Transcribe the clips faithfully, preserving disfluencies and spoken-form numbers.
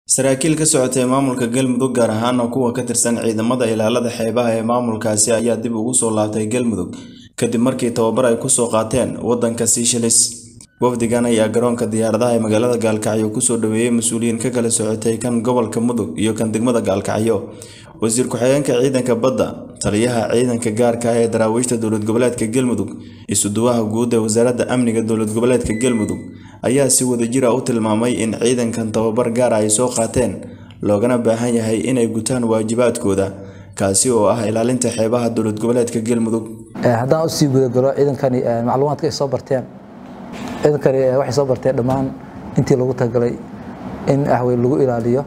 saraakiil ka socotay maamulka Galmudug gaar ahaan kuwa ka tirsan ciidamada ilaalada xeebaha ee maamulkaasi ayaa dib ugu soo laabtay Galmudug kadib markii tababar ay ku soo qaateen wadanka Seychelles. wafdigan ayaa garoonka diyaaradaha ee magaalada Gaalkacyo ku soo dhaweeyay mas'uuliyiin ka kala socotay kan gobolka Mudug iyo kan degmada Gaalkacyo. wasiir ku-xigeenka ciidanka badda, taliyaha ciidanka gaarka ah ee daraawiishta dowlad goboleedka Galmudug, isuduwaha guud ee wasaaradda amniga dowlad goboleedka Galmudug ayaa si wadajir ah u tilmaamay in ciidankan tababar gaar ah ay soo qaateen loogana baahan yahay inay gutaan waajibaadkooda kaasi oo ah ilaalinta xeebaha dowlad goboleedka Galmudug. haddaan u sii guda galo ciidankani macluumaadka ay soo barteen ciidankani waxay soo barteen dhammaan intii lagu tagalay in ahwey lagu ilaaliyo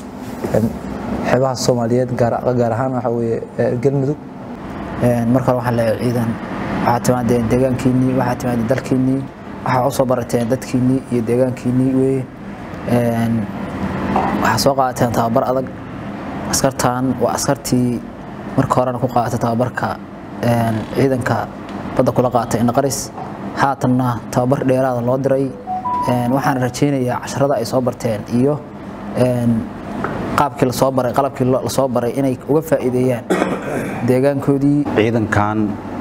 xeebaha Soomaaliyeed gaar gaar ahaan waxa weeye Galmudug. marka waxa la ciidan waxa timaadeen deegaankiini waxa timaadeen dalkiini waxa soo barateen dadkiini iyo deegaankiini weey een waxa soo qaateen tababar adag. askartaan waa askartii marka hore ku qaadatay tababarka een ciidanka badda kula qaatay in qaris haatanna tababar dheeraad loo diray. een waxaan rajaynayaa casharada ay soo barteen iyo een qaabkii la soo baray qalabkii la soo baray inay uga faa'iideeyaan deegaankoodii. ciidankan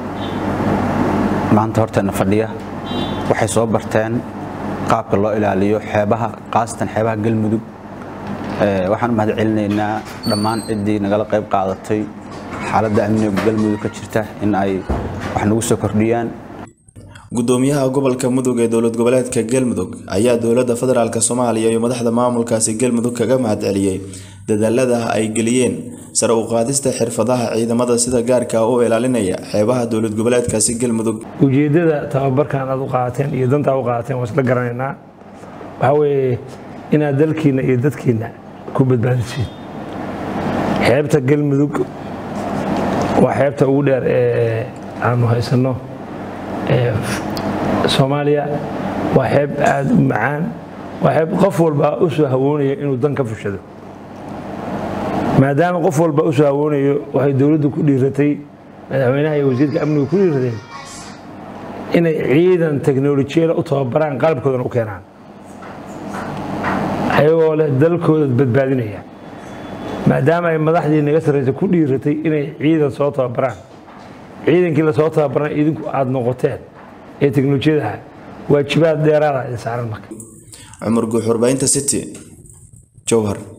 maanta hortana fadhiya waxay soo barteen qaabka loo ilaaliyo xeebaha qaasatan xeebaha Galmudug. ee waxaan mahad celinaynaa dhammaan cidii nagala qayb qaadatay xaaladda amniga Galmudug ka jirta in ay wax nagu soo kordhiyaan. gudoomiyaha gobolka Mudug ee dowlad goboleedka Galmudug ayaa dowladda federaalka Soomaaliya iyo madaxda maamulkaasi Galmudug kaga mahad celiyay dadaalada ay galiyeen sare u qaadista xirfadaha ciidamada sida gaarka ah oo ilaalinaya xeebaha dowlad goboleedkaasi Galmudug. ujeedada tababarkan aad u qaateen iyo danta u qaateen waa isla garanaynaa waxa weeye inaad dalkiina iyo dadkiina ku badbaadiseen. xeebta Galmudug waa xeebta ugu dheer ee aanu haysano ee Soomaaliya. waa xeeb aad u macaan waa xeeb qof walba u soo hawoonayo inuu dan ka fushado. maadaama qof walba u soo hawoonayo waxay dawladdu ku dhiiratay madaxweynaha iyo wasiirka amniga ku dhiiradeen inay ciidan teknoolojiyada u tababaraan qalabkoodan u keenaan ayagoo leh dalkooda badbaadinaya. maadaama ay madaxdii naga sarreysay ku dhiiratay inay ciidan soo tababaraan ciidankii la soo tababaran idinku aad noqoteen ee teknoolojiyada waajibaad dheeraad ah saaran marka. Cumar Guuxurbaynta City Jowhar.